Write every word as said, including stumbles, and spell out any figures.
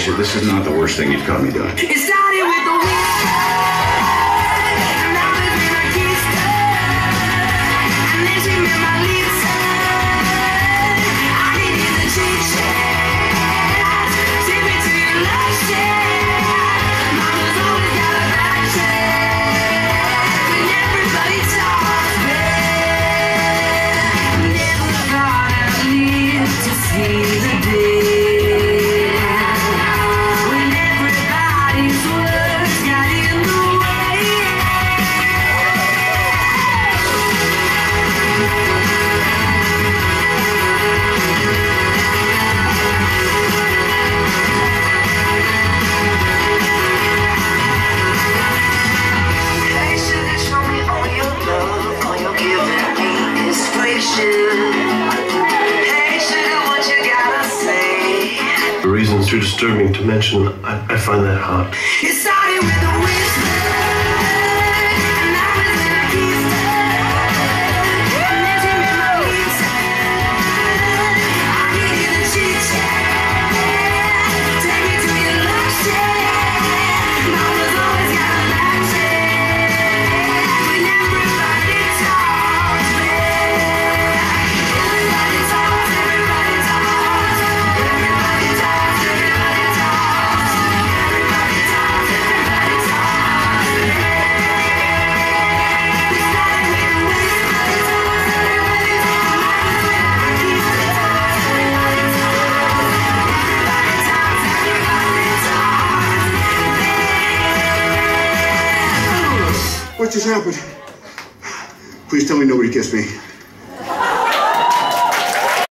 face it, this is not the worst thing you've caught me doing. It started with the whisper, and now the dream I kissed her, and then she made my lips hurt. I needed the cheap shots, take me to your love shack. Mama's always got a back check, when everybody talks back. Never thought I'd live to see the day. The reason's too disturbing to mention. I, I find that hard. It started with a whisper, and now it's in a kissed her, and then she made my lips hurt. I needed a chit chat, take me to your love shack. Mama's always got a back check, when everybody talks back. Everybody talks, everybody talks, everybody talks, everybody talks, everybody talks, everybody talks. We started with a whisper, everybody talks, everybody talks, everybody talks, everybody talks. What just happened? Please tell me nobody kissed me.